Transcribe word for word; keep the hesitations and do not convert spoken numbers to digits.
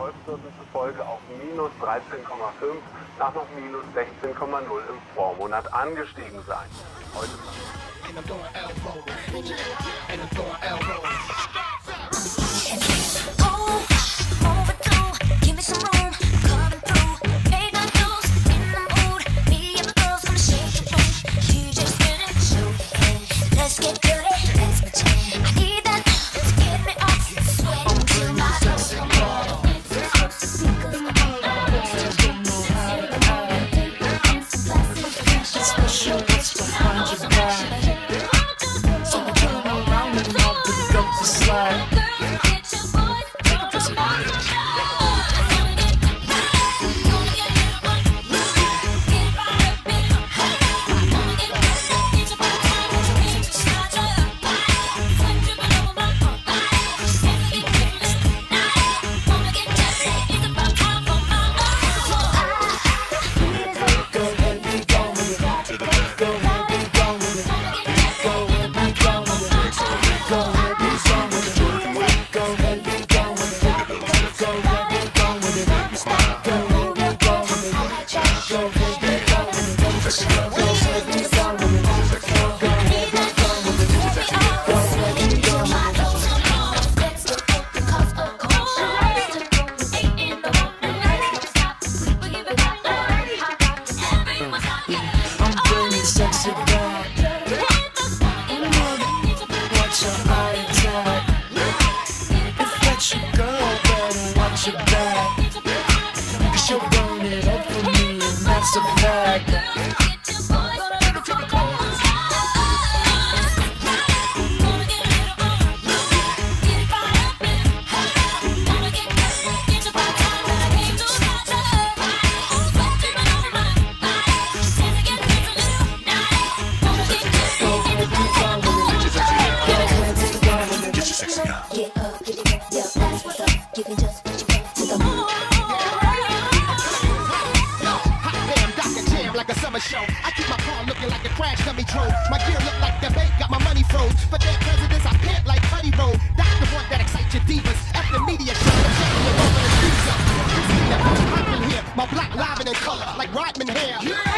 Volkswirten zufolge auf minus dreizehn Komma fünf nach noch minus sechzehn Komma null im Vormonat angestiegen sein. Heute show. I keep my car looking like a crash dummy drove. My gear look like the bank got my money froze. For their presidents, I pant like Honey Road. That's the one that excites your divas. After media show, I'm shaking it over the streets up. You see that I'm popping here. My black live in color like Rodman hair. Yeah.